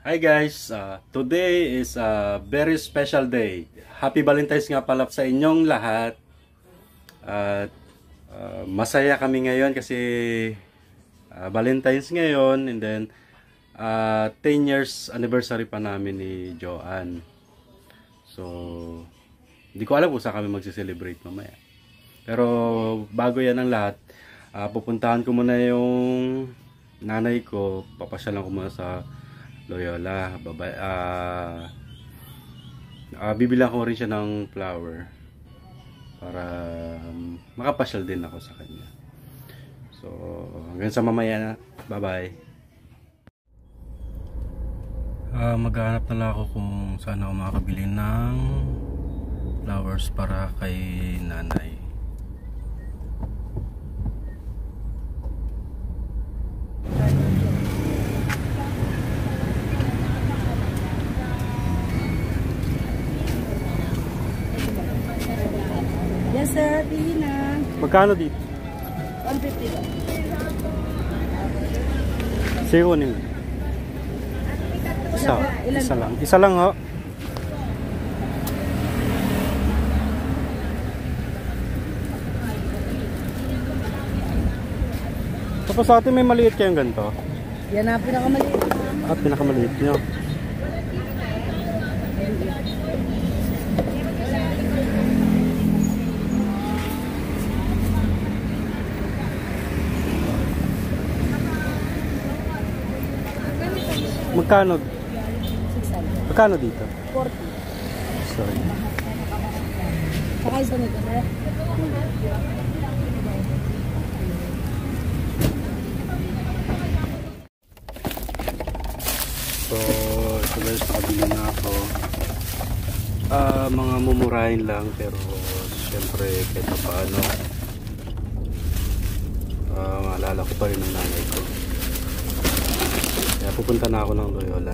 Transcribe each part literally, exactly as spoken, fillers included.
Hi guys, uh, today is a very special day. Happy Valentine's nga pala sa inyong lahat. At uh, masaya kami ngayon kasi uh, Valentine's ngayon, and then uh, ten years anniversary pa namin ni Joanne. So, hindi ko alam kung saan kami magse-celebrate mamaya. Pero bago yan ang lahat, uh, pupuntahan ko muna yung nanay ko, papasyalan ko muna sa Loyola. Babay, uh, uh, bibilang ko rin siya ng flower para um, makapasyal din ako sa kanya. So hanggang sa mamaya na. Bye bye. uh, Maghanap na lang ako kung saan ako makakabili ng flowers para kay nanay. Yes sir, pili na. Magkano dito? one fifty lang. Sige ko nila. Isa, isa lang. Isa lang ho. Tapos sa atin may maliit kayong ganito? Yan na pinakamaliit. At pinakamaliit nyo. Magkano? six hundred. Magkano dito? forty. Sorry. Saka isa nito sir. So, ito guys, nakabili na ako. Uh, mga mumurahin lang, pero syempre kahit pa paano, uh, maalala ko pa rin ng nanay ko. Kaya pupunta na ako ng Loyola.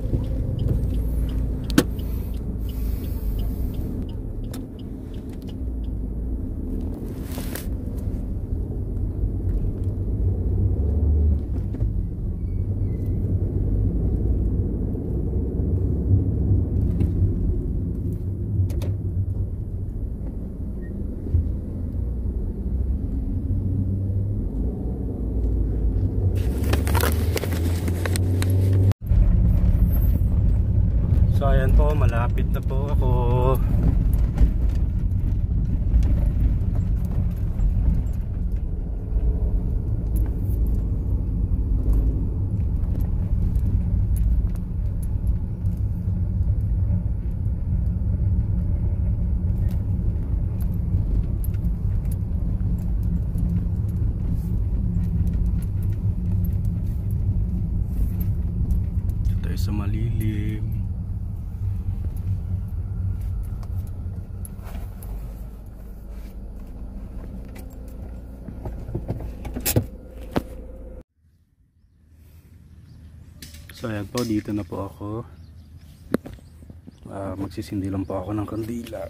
So ayan po, malapit na po ako. Ito tayo sa malilim. So ayan po, dito na po ako. uh, Magsisindi lang po ako ng kandila.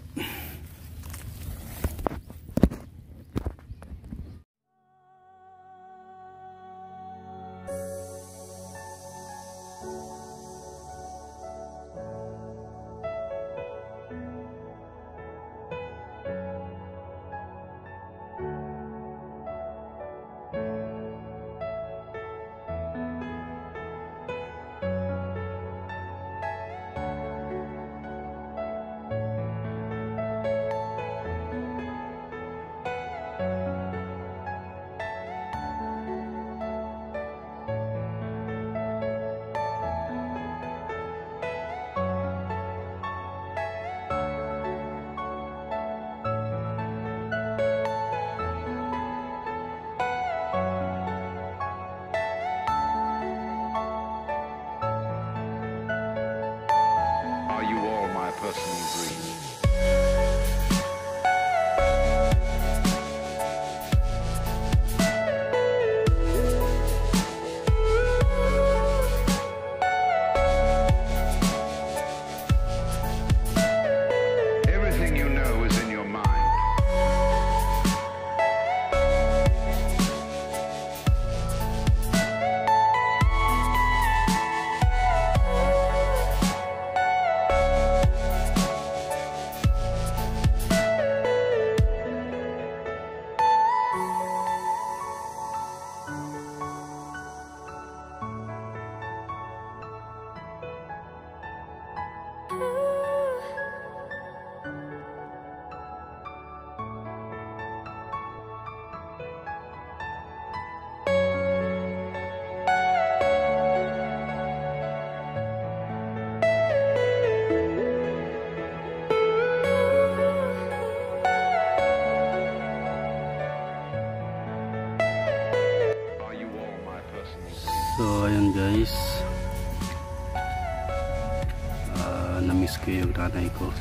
namimiss ko yung nanay ko.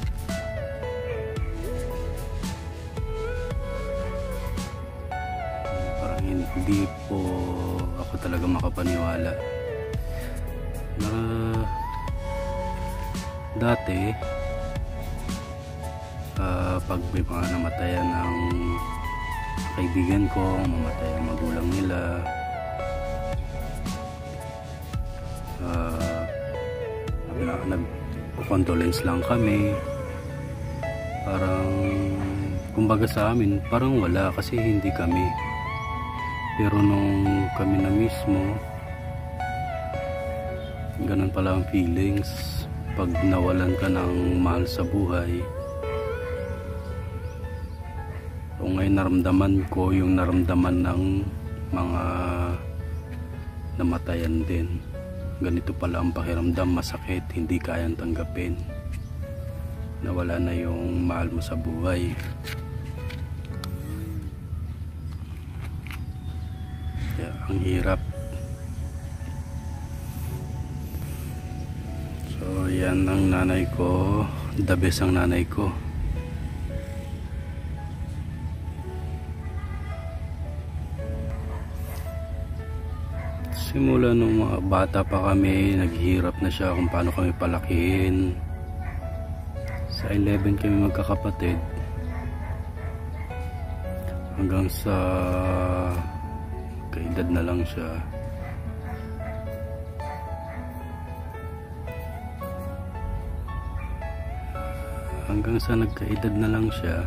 Parang hindi po ako talaga makapaniwala na dati uh, pag may mga namatayan ng kaibigan ko, mamatay ang magulang nila, uh, nag-condolence lang kami. Parang kumbaga sa amin parang wala kasi hindi kami, pero nung kami na mismo, ganun pala ang feelings pag nawalan ka ng mahal sa buhay. O ngayon naramdaman ko yung naramdaman ng mga namatayan din. Ganito pala ang pakiramdam, masakit, hindi kayang tanggapin. Nawala na yung mahal mo sa buhay. Kaya ang hirap. So yan ang nanay ko, the best ang nanay ko. Simula nung mga bata pa kami, naghihirap na siya kung paano kami palakihin. Sa eleven kami magkakapatid, hanggang sa kaedad na lang siya. Hanggang sa nagkaedad na lang siya,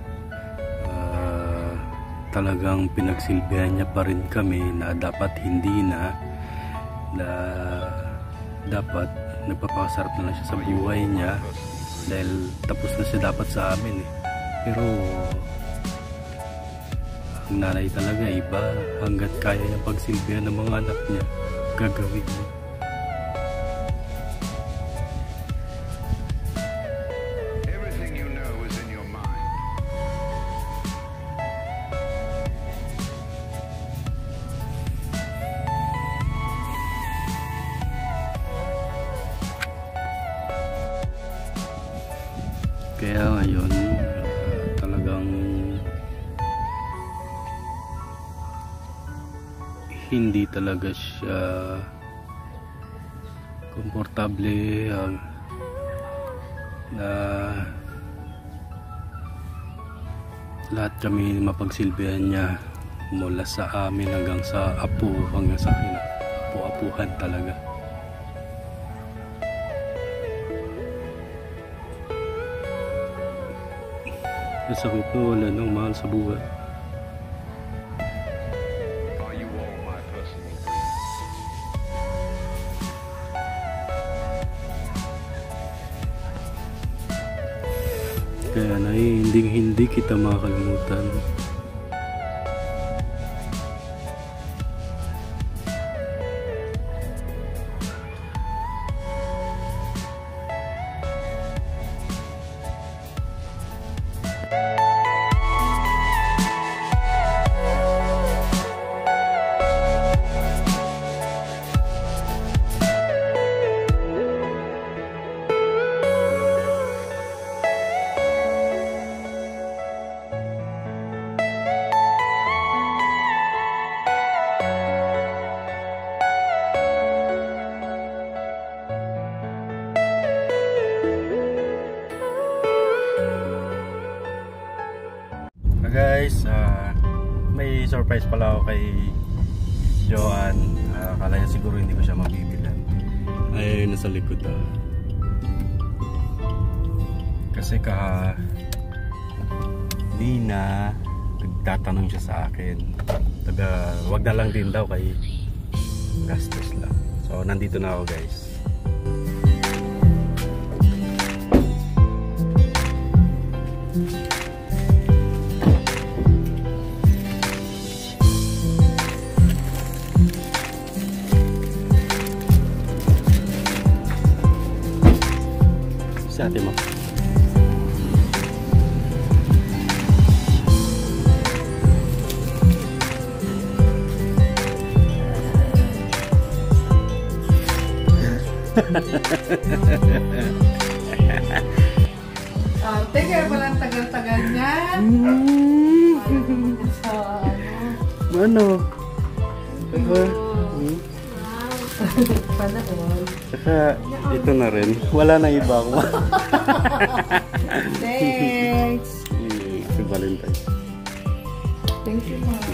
uh, talagang pinagsilbihan niya pa rin kami na dapat hindi na, na dapat nagpapakasarap na lang siya sa buhay niya dahil tapos na siya dapat sa amin eh. Pero ang nanay talaga iba, hanggat kaya niya pagsilbihan ng mga anak niya, gagawin niya. Kaya ngayon uh, talagang hindi talaga siya komportable uh, na lahat kami mapagsilbihan niya, mula sa amin hanggang sa apo, hanggang sa apo-apuhan talaga. Sakit na wala nang mahal sa buhay. Kaya na hindi hindi kita makakalimutan. Guys, uh, may surprise pala ako kay Joanne. Uh, akala niya siguro hindi ko siya mabibilan. Ay, nasa likod ah. Kasi ka Nina, nagtatanong siya sa akin. Taga, wag na lang din daw kay gastos lang. So, nandito na ako guys. Sa atin mo. Ah, take care pala ang tagal-tagal niya. Mm. Sa ano? Ano? Diba? Hmm. Sana all. Saka, ito na rin. Wala na iba ako. Thanks. Hmm, Happy Valentine's. Thank you, ma.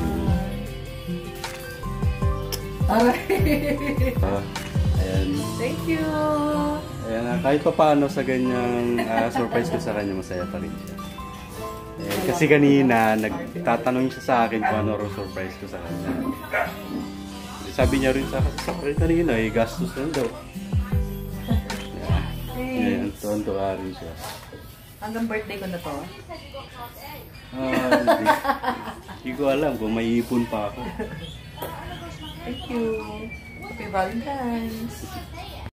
Aray. Ah, ayan. Thank you. Ayan, ah, kahit pa paano sa ganyang ah, surprise ko sa kanya, masaya pa rin siya. Eh, kasi kanina, nagtatanong siya sa akin kung ano rin surprise ko sa kanya. Sabi niya rin sa akin, sa akin kanina, eh, gastos lang daw. Yeah. Ngayon, tuwan-tuwa rin siya. Hanggang birthday ko na to. Ah, hindi. Hindi ko alam kung may ipon pa ako. Thank you. Happy Valentine's.